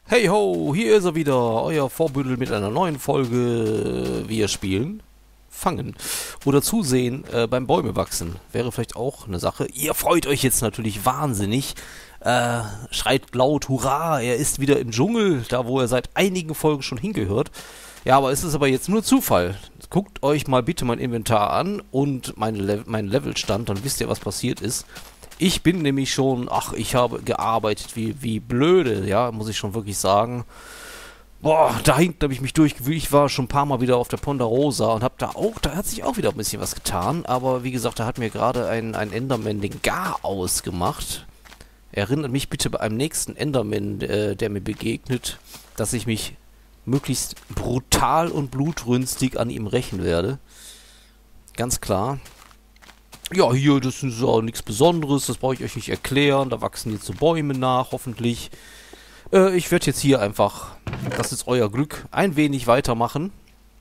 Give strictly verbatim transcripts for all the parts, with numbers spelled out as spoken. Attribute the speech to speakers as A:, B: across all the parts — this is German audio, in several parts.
A: Hey ho, hier ist er wieder, euer Vorbündel mit einer neuen Folge. Wir spielen Fangen oder Zusehen äh, beim Bäume wachsen. Wäre vielleicht auch eine Sache. Ihr freut euch jetzt natürlich wahnsinnig. Äh, schreit laut, hurra, er ist wieder im Dschungel, da wo er seit einigen Folgen schon hingehört. Ja, aber es ist aber jetzt nur Zufall. Guckt euch mal bitte mein Inventar an und meine Le meinen Levelstand, dann wisst ihr, was passiert ist. Ich bin nämlich schon, ach, ich habe gearbeitet wie, wie blöde, ja, muss ich schon wirklich sagen. Boah, da hinten habe ich mich durchgewühlt. Ich war schon ein paar Mal wieder auf der Ponderosa und habe da auch, da hat sich auch wieder ein bisschen was getan. Aber wie gesagt, da hat mir gerade ein, ein Enderman den Gar ausgemacht. Erinnert mich bitte bei einem nächsten Enderman, äh, der mir begegnet, dass ich mich möglichst brutal und blutrünstig an ihm rächen werde. Ganz klar. Ja, hier, das ist auch nichts Besonderes, das brauche ich euch nicht erklären. Da wachsen jetzt so Bäume nach, hoffentlich. Äh, ich werde jetzt hier einfach, das ist euer Glück, ein wenig weitermachen.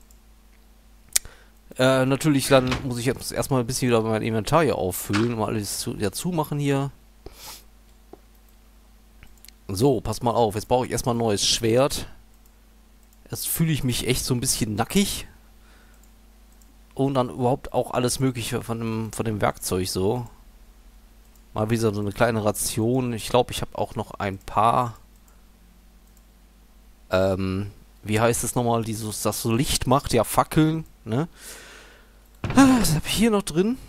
A: Äh, natürlich, dann muss ich jetzt erstmal ein bisschen wieder mein Inventar hier auffüllen und mal alles zu, ja, zumachen hier. So, passt mal auf, jetzt brauche ich erstmal ein neues Schwert. Erst fühle ich mich echt so ein bisschen nackig. Und dann überhaupt auch alles Mögliche von dem, von dem Werkzeug so. Mal wieder so eine kleine Ration. Ich glaube, ich habe auch noch ein paar. Ähm, wie heißt es nochmal, dieses, das so Licht macht? Ja, Fackeln, ne? Was habe ich hier noch drin?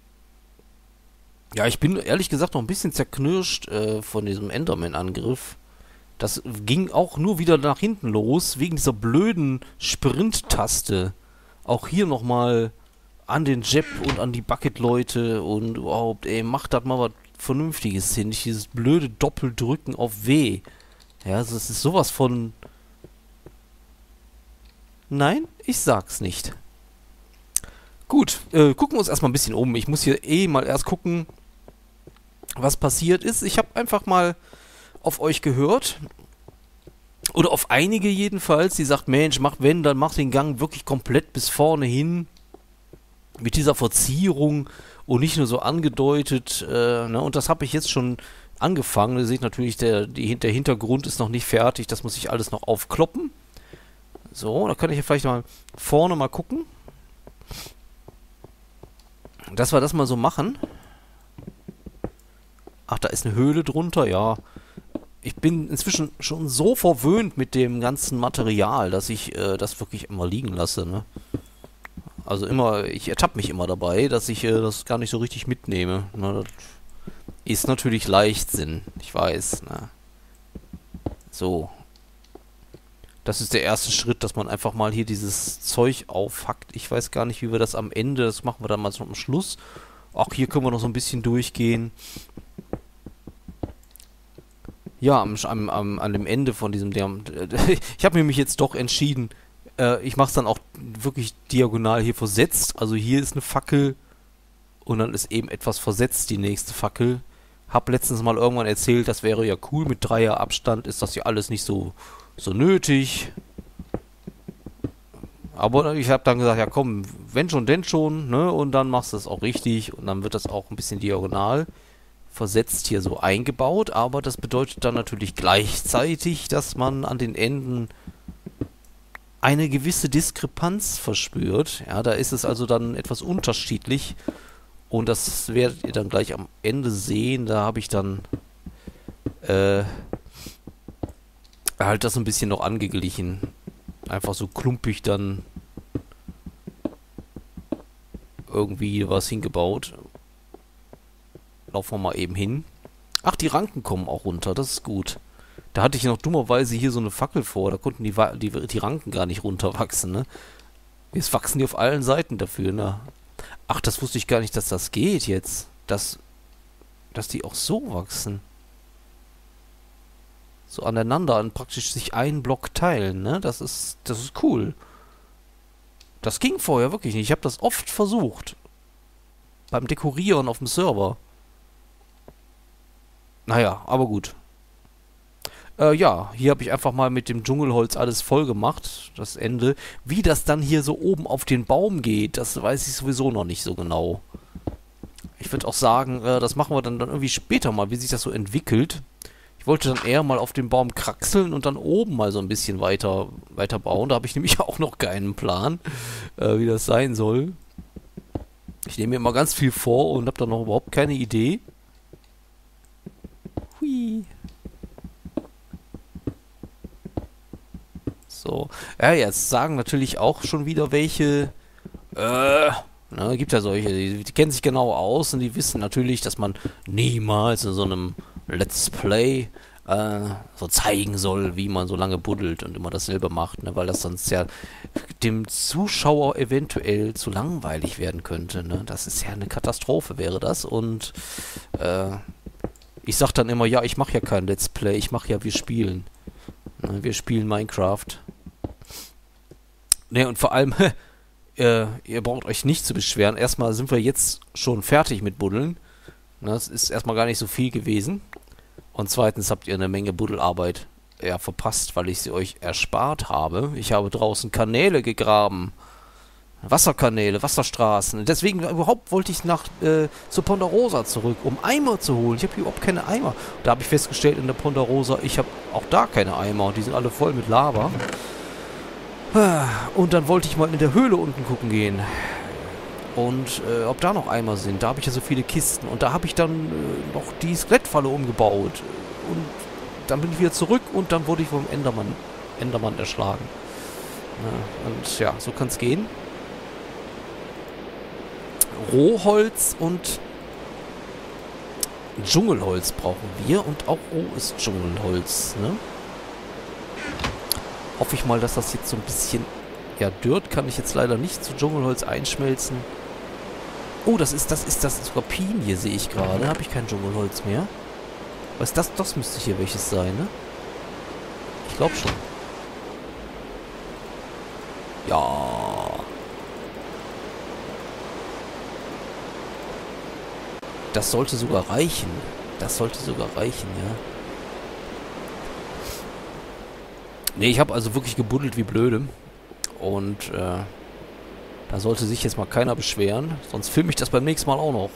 A: Ja, ich bin ehrlich gesagt noch ein bisschen zerknirscht äh, von diesem Enderman-Angriff. Das ging auch nur wieder nach hinten los, wegen dieser blöden Sprint-Taste. Auch hier nochmal an den Jeb und an die Bucket-Leute und überhaupt, ey, macht das mal was Vernünftiges hin. Nicht dieses blöde Doppeldrücken auf W. Ja, also das ist sowas von... Nein, ich sag's nicht. Gut, äh, gucken wir uns erstmal ein bisschen um. Ich muss hier eh mal erst gucken, was passiert ist. Ich habe einfach mal auf euch gehört. Oder auf einige jedenfalls, die sagt, Mensch, mach wenn, dann mach den Gang wirklich komplett bis vorne hin. Mit dieser Verzierung und nicht nur so angedeutet. Äh, ne? Und das habe ich jetzt schon angefangen. Ihr seht natürlich, der, die, der Hintergrund ist noch nicht fertig. Das muss ich alles noch aufkloppen. So, da kann ich ja vielleicht mal vorne mal gucken. Dass wir das mal so machen. Ach, da ist eine Höhle drunter, ja. Ich bin inzwischen schon so verwöhnt mit dem ganzen Material, dass ich äh, das wirklich immer liegen lasse, ne? Also immer, ich ertappe mich immer dabei, dass ich äh, das gar nicht so richtig mitnehme. Ne? Das ist natürlich Leichtsinn, ich weiß, ne? So. Das ist der erste Schritt, dass man einfach mal hier dieses Zeug aufhackt. Ich weiß gar nicht, wie wir das am Ende, das machen wir dann mal so am Schluss. Auch hier können wir noch so ein bisschen durchgehen. Ja, am, am, am, an dem Ende von diesem... Der, ich habe mich jetzt doch entschieden, äh, ich mache es dann auch wirklich diagonal hier versetzt. Also hier ist eine Fackel und dann ist eben etwas versetzt die nächste Fackel. Hab letztens mal irgendwann erzählt, das wäre ja cool, mit Dreier Abstand ist das ja alles nicht so, so nötig. Aber ich habe dann gesagt, ja komm, wenn schon, denn schon, ne? Und dann machst du es auch richtig und dann wird das auch ein bisschen diagonal versetzt hier so eingebaut, aber das bedeutet dann natürlich gleichzeitig, dass man an den Enden eine gewisse Diskrepanz verspürt. Ja, da ist es also dann etwas unterschiedlich und das werdet ihr dann gleich am Ende sehen. Da habe ich dann äh, halt das ein bisschen noch angeglichen. Einfach so klumpig dann irgendwie was hingebaut. Laufen wir mal eben hin. Ach, die Ranken kommen auch runter, das ist gut. Da hatte ich noch dummerweise hier so eine Fackel vor, da konnten die, die, die Ranken gar nicht runterwachsen, ne? Jetzt wachsen die auf allen Seiten dafür, ne? Ach, das wusste ich gar nicht, dass das geht jetzt. Dass, dass die auch so wachsen. So aneinander und praktisch sich einen Block teilen, ne? Das ist, das ist cool. Das ging vorher wirklich nicht. Ich habe das oft versucht. Beim Dekorieren auf dem Server. Naja, aber gut. Äh, ja, hier habe ich einfach mal mit dem Dschungelholz alles voll gemacht, das Ende. Wie das dann hier so oben auf den Baum geht, das weiß ich sowieso noch nicht so genau. Ich würde auch sagen, äh, das machen wir dann, dann irgendwie später mal, wie sich das so entwickelt. Ich wollte dann eher mal auf den Baum kraxeln und dann oben mal so ein bisschen weiter, weiter bauen. Da habe ich nämlich auch noch keinen Plan, äh, wie das sein soll. Ich nehme mir immer ganz viel vor und habe dann noch überhaupt keine Idee. Hui. So. Ja, jetzt sagen natürlich auch schon wieder welche, äh, ne, gibt ja solche, die, die kennen sich genau aus und die wissen natürlich, dass man niemals in so einem Let's Play äh, so zeigen soll, wie man so lange buddelt und immer dasselbe macht, ne, weil das sonst ja dem Zuschauer eventuell zu langweilig werden könnte, ne. Das ist ja eine Katastrophe, wäre das. Und äh, ich sag dann immer, ja, ich mache ja kein Let's Play, ich mache ja, wir spielen. Ne, wir spielen Minecraft. Ne, und vor allem, äh, ihr braucht euch nicht zu beschweren. Erstmal sind wir jetzt schon fertig mit Buddeln. Ne, das ist erstmal gar nicht so viel gewesen. Und zweitens habt ihr eine Menge Buddelarbeit ja, verpasst, weil ich sie euch erspart habe. Ich habe draußen Kanäle gegraben. Wasserkanäle, Wasserstraßen. Deswegen überhaupt wollte ich nach äh, zur Ponderosa zurück, um Eimer zu holen. Ich habe hier überhaupt keine Eimer. Da habe ich festgestellt in der Ponderosa, ich habe auch da keine Eimer. Die sind alle voll mit Lava. Und dann wollte ich mal in der Höhle unten gucken gehen. Und äh, ob da noch Eimer sind. Da habe ich ja so viele Kisten. Und da habe ich dann äh, noch die Skelettfalle umgebaut. Und dann bin ich wieder zurück und dann wurde ich vom Endermann, Endermann erschlagen. Ja, und ja, so kann es gehen. Rohholz und Dschungelholz brauchen wir. Und auch rohes Dschungelholz, ne? Hoffe ich mal, dass das jetzt so ein bisschen... Ja, Dirt kann ich jetzt leider nicht zu Dschungelholz einschmelzen. Oh, das ist das ist das sogar Pinie, sehe ich gerade. Da habe ich kein Dschungelholz mehr. Was das? Das müsste hier welches sein, ne? Ich glaube schon. Ja. Das sollte sogar reichen. Das sollte sogar reichen, ja. Ne, ich habe also wirklich gebuddelt wie blöde. Und äh, da sollte sich jetzt mal keiner beschweren. Sonst filme ich das beim nächsten Mal auch noch.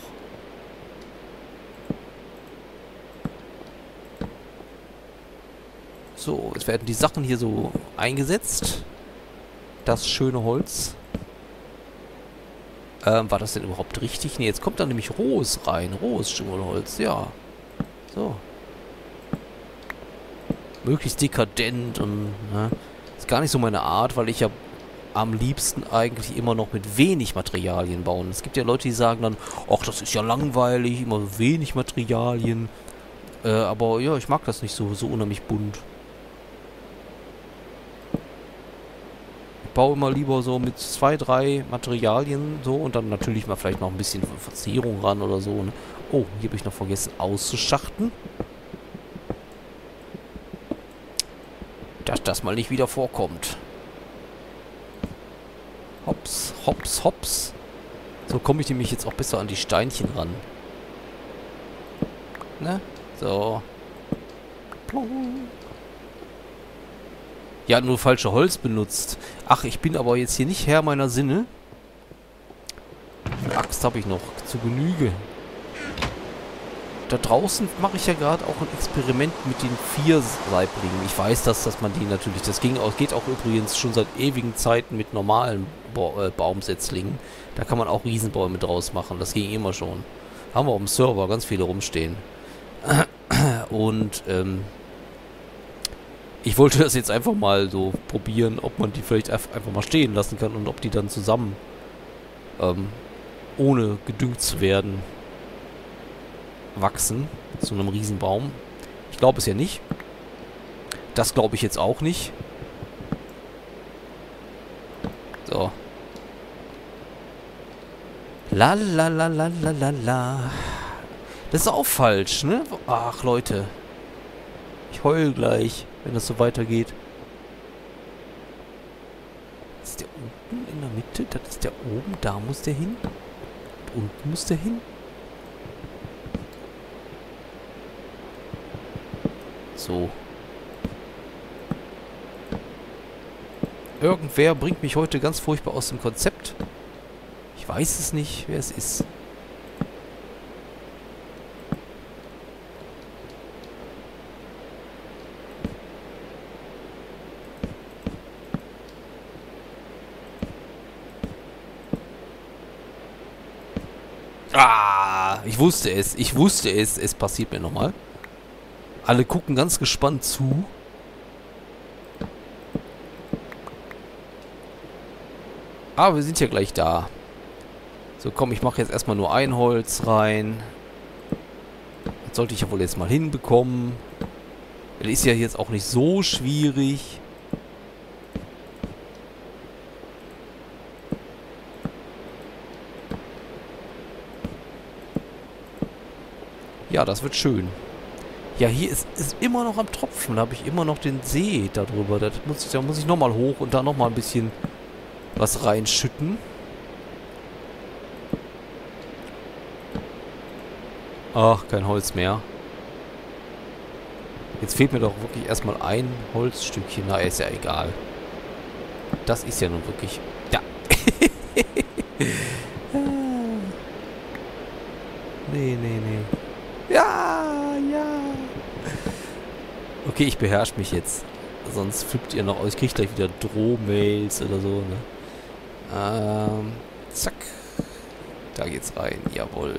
A: So, jetzt werden die Sachen hier so eingesetzt. Das schöne Holz. Ähm, war das denn überhaupt richtig? Ne, jetzt kommt da nämlich rohes rein. Rohes Dschungelholz, ja. So. Möglichst dekadent und, ne, ist gar nicht so meine Art, weil ich ja am liebsten eigentlich immer noch mit wenig Materialien bauen. Es gibt ja Leute, die sagen dann, ach, das ist ja langweilig, immer so wenig Materialien. Äh, aber ja, ich mag das nicht so, so unheimlich bunt. Ich baue immer lieber so mit zwei, drei Materialien so und dann natürlich mal vielleicht noch ein bisschen Verzierung ran oder so. Ne? Oh, hier habe ich noch vergessen auszuschachten. Dass das mal nicht wieder vorkommt. Hops, hops, hops. So komme ich nämlich jetzt auch besser an die Steinchen ran. Ne? So. Ja, nur falsche Holz benutzt. Ach, ich bin aber jetzt hier nicht Herr meiner Sinne. Eine Axt habe ich noch. Zu Genüge. Da draußen mache ich ja gerade auch ein Experiment mit den Viersaiblingen. Ich weiß, dass, dass man die natürlich... Das ging auch, geht auch übrigens schon seit ewigen Zeiten mit normalen ba äh, Baumsetzlingen. Da kann man auch Riesenbäume draus machen. Das ging immer schon. Haben wir auf dem Server ganz viele rumstehen. Und ähm, ich wollte das jetzt einfach mal so probieren, ob man die vielleicht einfach mal stehen lassen kann und ob die dann zusammen, ähm, ohne gedüngt zu werden, wachsen zu einem Riesenbaum. Ich glaube es ja nicht. Das glaube ich jetzt auch nicht. So. La la la la la la la. Das ist auch falsch, ne? Ach, Leute. Ich heul gleich, wenn das so weitergeht. Ist der unten in der Mitte? Das ist der oben. Da muss der hin. Und unten muss der hin. So. Irgendwer bringt mich heute ganz furchtbar aus dem Konzept. Ich weiß es nicht, wer es ist. Ah, ich wusste es. Ich wusste es. Es passiert mir nochmal. Alle gucken ganz gespannt zu. Aber wir sind ja gleich da. So, komm, ich mache jetzt erstmal nur ein Holz rein. Das sollte ich ja wohl jetzt mal hinbekommen. Das ist ja jetzt auch nicht so schwierig. Ja, das wird schön. Ja, hier ist, ist immer noch am Tropfen. Da habe ich immer noch den See darüber. Das muss ich, da muss ich nochmal hoch und da nochmal ein bisschen was reinschütten. Ach, kein Holz mehr. Jetzt fehlt mir doch wirklich erstmal ein Holzstückchen. Na, ist ja egal. Das ist ja nun wirklich... Ja. Nee, nee, nee. Ja, ja. Okay, ich beherrsche mich jetzt. Sonst flippt ihr noch aus. Ich kriege gleich wieder Drohmails oder so, ne? Ähm, zack. Da geht's rein. Jawohl.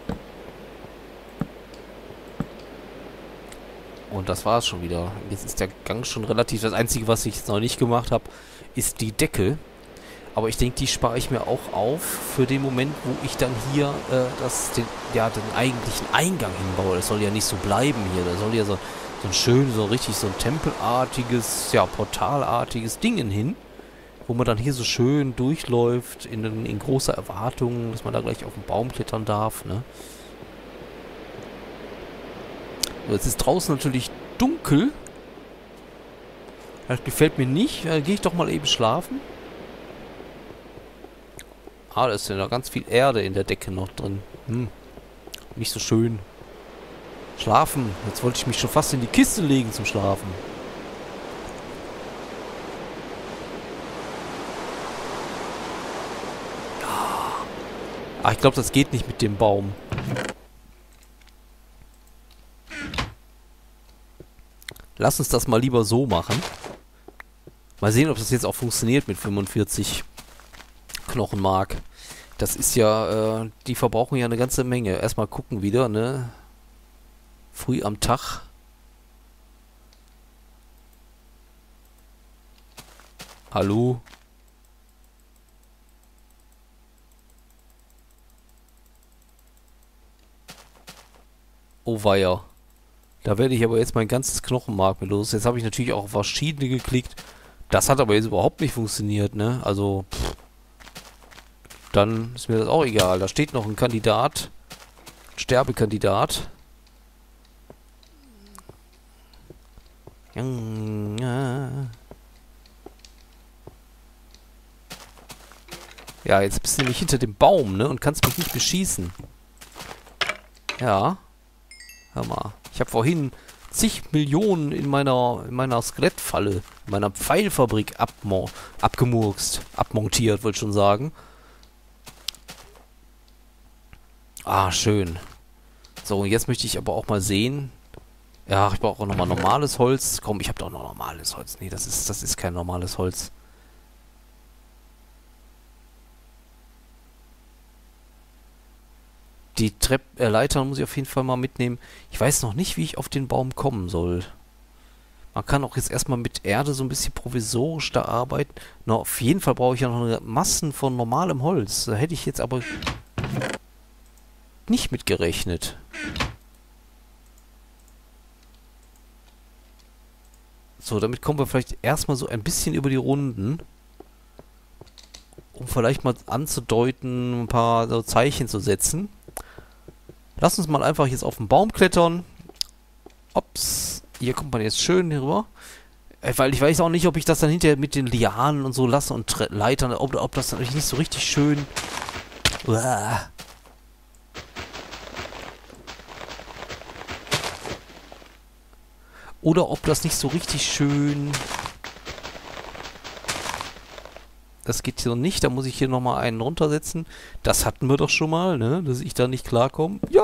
A: Und das war's schon wieder. Jetzt ist der Gang schon relativ... Das Einzige, was ich jetzt noch nicht gemacht habe, ist die Decke. Aber ich denke, die spare ich mir auch auf für den Moment, wo ich dann hier äh, das, den, ja, den eigentlichen Eingang hinbaue. Das soll ja nicht so bleiben hier. Da soll ja so, so ein schön, so richtig so ein tempelartiges, ja, portalartiges Ding hin, wo man dann hier so schön durchläuft in, in großer Erwartung, dass man da gleich auf den Baum klettern darf, ne? So, jetzt ist draußen natürlich dunkel. Das gefällt mir nicht. Da gehe ich doch mal eben schlafen. Ah, da ist ja noch ganz viel Erde in der Decke noch drin. Hm. Nicht so schön. Schlafen. Jetzt wollte ich mich schon fast in die Kiste legen zum Schlafen. Ah, ich glaube, das geht nicht mit dem Baum. Lass uns das mal lieber so machen. Mal sehen, ob das jetzt auch funktioniert mit fünfundvierzig Knochenmark. Das ist ja, äh, die verbrauchen ja eine ganze Menge. Erstmal gucken wieder, ne? Früh am Tag. Hallo? Oh weia. Da werde ich aber jetzt mein ganzes Knochenmark mit los. Jetzt habe ich natürlich auch auf verschiedene geklickt. Das hat aber jetzt überhaupt nicht funktioniert, ne? Also, pff. Dann ist mir das auch egal. Da steht noch ein Kandidat. Sterbekandidat. Ja, jetzt bist du nämlich hinter dem Baum, ne? Und kannst mich nicht beschießen. Ja. Hör mal. Ich habe vorhin zig Millionen in meiner, in meiner Skelettfalle, in meiner Pfeilfabrik abmo abgemurkst. Abmontiert, wollte ich schon sagen. Ah, schön. So, und jetzt möchte ich aber auch mal sehen. Ja, ich brauche auch nochmal normales Holz. Komm, ich habe doch noch normales Holz. Nee, das ist, das ist kein normales Holz. Die Trepp äh, Leitern muss ich auf jeden Fall mal mitnehmen. Ich weiß noch nicht, wie ich auf den Baum kommen soll. Man kann auch jetzt erstmal mit Erde so ein bisschen provisorisch da arbeiten. Na, auf jeden Fall brauche ich ja noch eine Massen von normalem Holz. Da hätte ich jetzt aber nicht mit gerechnet. So, damit kommen wir vielleicht erstmal so ein bisschen über die Runden. Um vielleicht mal anzudeuten, ein paar so Zeichen zu setzen. Lass uns mal einfach jetzt auf den Baum klettern. Ups. Hier kommt man jetzt schön rüber. Äh, weil ich weiß auch nicht, ob ich das dann hinterher mit den Lianen und so lasse und Tre Leitern, ob, ob das natürlich nicht so richtig schön... Uah. Oder ob das nicht so richtig schön... Das geht hier nicht, da muss ich hier nochmal einen runtersetzen. Das hatten wir doch schon mal, ne? Dass ich da nicht klarkomme. Ja!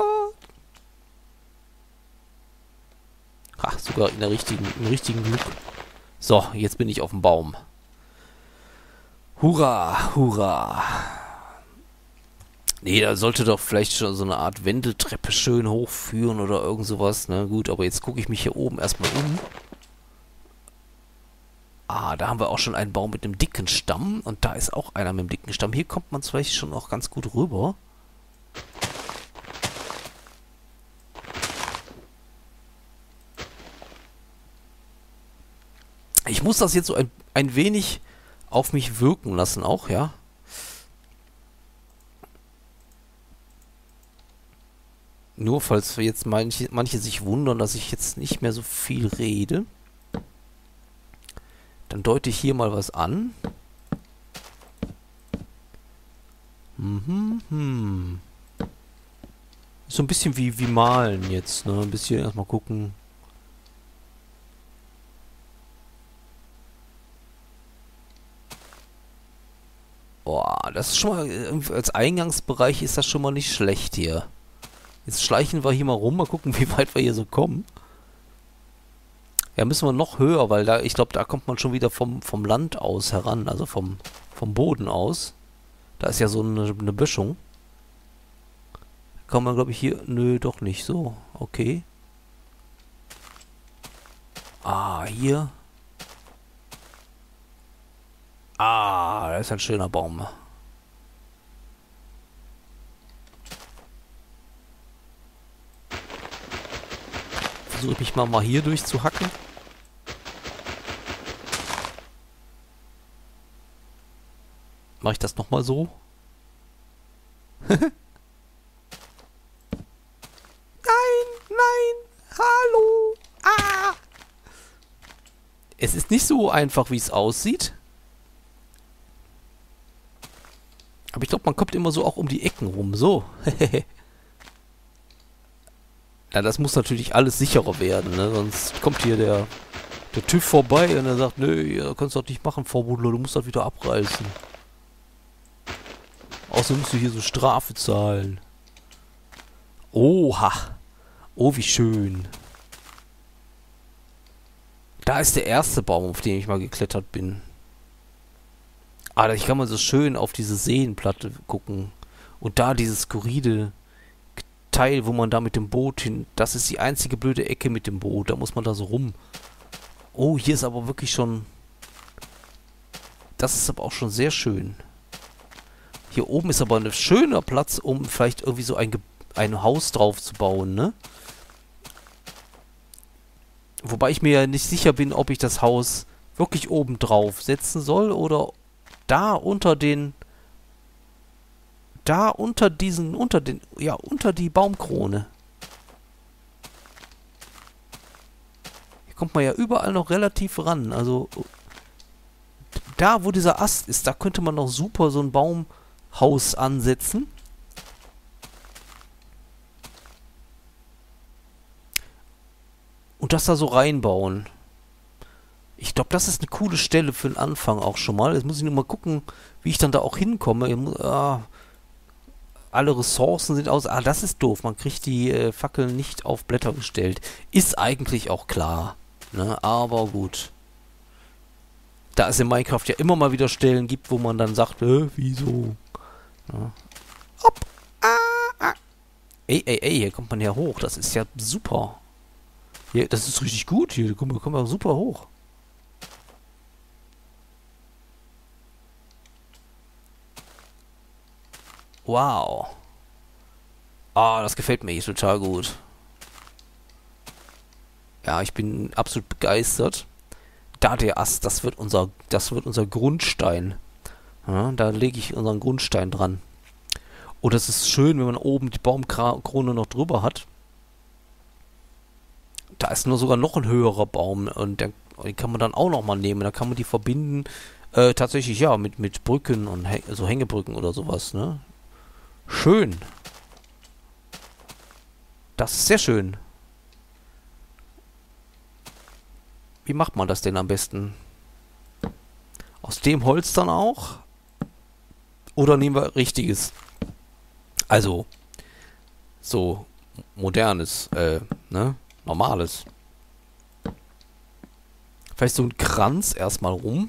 A: Ach, sogar in der richtigen, im richtigen Glück. So, jetzt bin ich auf dem Baum. Hurra, hurra. Nee, da sollte doch vielleicht schon so eine Art Wendeltreppe schön hochführen oder irgend sowas. Na gut, aber jetzt gucke ich mich hier oben erstmal um. Ah, da haben wir auch schon einen Baum mit einem dicken Stamm. Und da ist auch einer mit einem dicken Stamm. Hier kommt man vielleicht schon auch ganz gut rüber. Ich muss das jetzt so ein, ein wenig auf mich wirken lassen auch, ja. Nur falls jetzt manche, manche sich wundern, dass ich jetzt nicht mehr so viel rede. Dann deute ich hier mal was an. Mhm, hm. So ein bisschen wie, wie malen jetzt, ne? Ein bisschen erstmal gucken. Boah, das ist schon mal, äh, als Eingangsbereich ist das schon mal nicht schlecht hier. Jetzt schleichen wir hier mal rum, mal gucken, wie weit wir hier so kommen. Ja, müssen wir noch höher, weil da, ich glaube, da kommt man schon wieder vom, vom Land aus heran, also vom, vom Boden aus. Da ist ja so eine, eine Böschung. Kann man, glaube ich, hier... Nö, doch nicht so. Okay. Ah, hier. Ah, da ist ein schöner Baum. Versuche ich mich mal, mal hier durchzuhacken. Mache ich das nochmal so? Nein, nein, hallo. Ah. Es ist nicht so einfach, wie es aussieht. Aber ich glaube, man kommt immer so auch um die Ecken rum. So. Na, das muss natürlich alles sicherer werden, ne? Sonst kommt hier der, der TÜV vorbei und er sagt, nö, ihr könnt doch nicht machen, Vorbuddler, du musst das wieder abreißen. Außerdem musst du hier so Strafe zahlen. Oha. Oh, wie schön. Da ist der erste Baum, auf den ich mal geklettert bin. Ah, ich kann mal so schön auf diese Seenplatte gucken. Und da dieses skurrile Teil, wo man da mit dem Boot hin... Das ist die einzige blöde Ecke mit dem Boot. Da muss man da so rum. Oh, hier ist aber wirklich schon... Das ist aber auch schon sehr schön. Hier oben ist aber ein schöner Platz, um vielleicht irgendwie so ein, Ge ein Haus drauf zu bauen, ne? Wobei ich mir ja nicht sicher bin, ob ich das Haus wirklich oben drauf setzen soll oder da unter den... Da unter diesen... Unter den... Ja, unter die Baumkrone. Hier kommt man ja überall noch relativ ran. Also... Da, wo dieser Ast ist, da könnte man noch super so ein Baumhaus ansetzen. Und das da so reinbauen. Ich glaube, das ist eine coole Stelle für den Anfang auch schon mal. Jetzt muss ich nur mal gucken, wie ich dann da auch hinkomme. Muss, ah, alle Ressourcen sind aus. Ah, das ist doof. Man kriegt die äh, Fackeln nicht auf Blätter gestellt. Ist eigentlich auch klar. Ne? Aber gut. Da es in Minecraft ja immer mal wieder Stellen gibt, wo man dann sagt, äh, wieso? Ja. Hopp. Ah, ah. Ey, ey, ey, hier kommt man ja hoch. Das ist ja super. Hier, das ist richtig gut hier. Da kommen wir, kommen wir super hoch. Wow. Ah, das gefällt mir hier total gut. Ja, ich bin absolut begeistert. Da der Ast, das wird unser, das wird unser Grundstein. Ja, da lege ich unseren Grundstein dran. Und das ist schön, wenn man oben die Baumkrone noch drüber hat. Da ist nur sogar noch ein höherer Baum und den, den kann man dann auch noch mal nehmen. Da kann man die verbinden, äh, tatsächlich ja, mit, mit Brücken und Häng so Hängebrücken oder sowas, ne? Schön. Das ist sehr schön. Wie macht man das denn am besten? Aus dem Holz dann auch? Oder nehmen wir richtiges? Also, so modernes, äh, ne? Normales. Vielleicht so ein Kranz erstmal rum.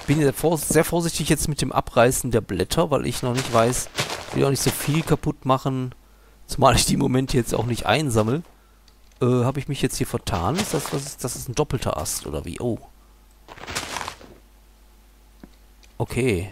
A: bin sehr, vors sehr vorsichtig jetzt mit dem Abreißen der Blätter, weil ich noch nicht weiß, ich will auch nicht so viel kaputt machen, zumal ich die im Moment jetzt auch nicht einsammle. Äh, habe ich mich jetzt hier vertan? Ist das, was ist, das ist ein doppelter Ast, oder wie? Oh. Okay.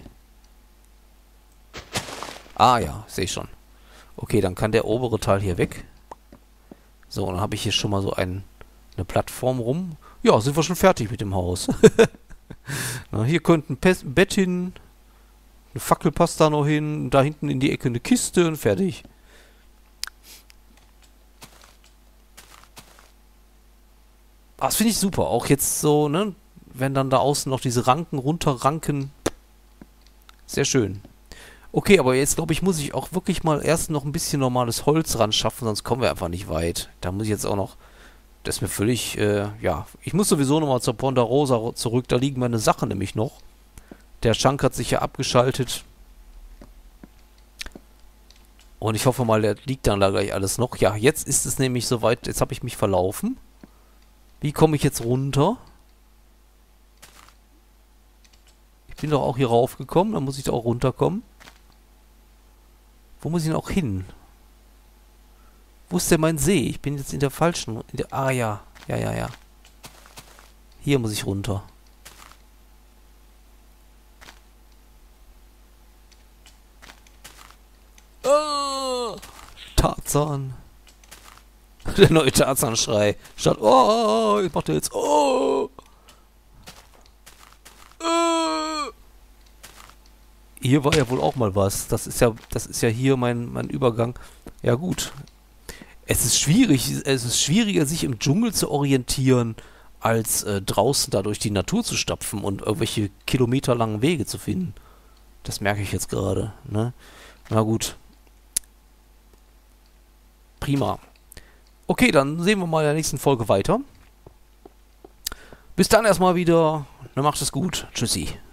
A: Ah ja, sehe ich schon. Okay, dann kann der obere Teil hier weg. So, dann habe ich hier schon mal so ein, eine Plattform rum. Ja, sind wir schon fertig mit dem Haus. Na, hier könnte ein Pe Bett hin. Eine Fackel passt da noch hin. Da hinten in die Ecke eine Kiste und fertig. Ah, das finde ich super. Auch jetzt so, ne? Wenn dann da außen noch diese Ranken runterranken. Sehr schön. Okay, aber jetzt glaube ich, muss ich auch wirklich mal erst noch ein bisschen normales Holz ran schaffen, sonst kommen wir einfach nicht weit. Da muss ich jetzt auch noch... Das ist mir völlig, äh, ja... Ich muss sowieso nochmal zur Ponderosa zurück. Da liegen meine Sachen nämlich noch. Der Schank hat sich ja abgeschaltet. Und ich hoffe mal, der liegt dann da gleich alles noch. Ja, jetzt ist es nämlich soweit. Jetzt habe ich mich verlaufen. Wie komme ich jetzt runter? Ich bin doch auch hier raufgekommen. Dann muss ich da auch runterkommen. Wo muss ich denn auch hin? Wo ist denn mein See? Ich bin jetzt in der falschen... In der, ah ja, ja, ja, ja. Hier muss ich runter. Oh, Tarzan. Der neue Tarzan-Schrei. Statt oh, ich mach da jetzt oh. Oh. Hier war ja wohl auch mal was. Das ist ja, das ist ja hier mein, mein Übergang. Ja gut. Es ist schwierig, es ist schwieriger, sich im Dschungel zu orientieren, als äh, draußen da durch die Natur zu stapfen und irgendwelche kilometerlangen Wege zu finden. Das merke ich jetzt gerade, ne? Na gut. Prima. Okay, dann sehen wir mal in der nächsten Folge weiter. Bis dann erstmal wieder. Dann macht es gut. Tschüssi.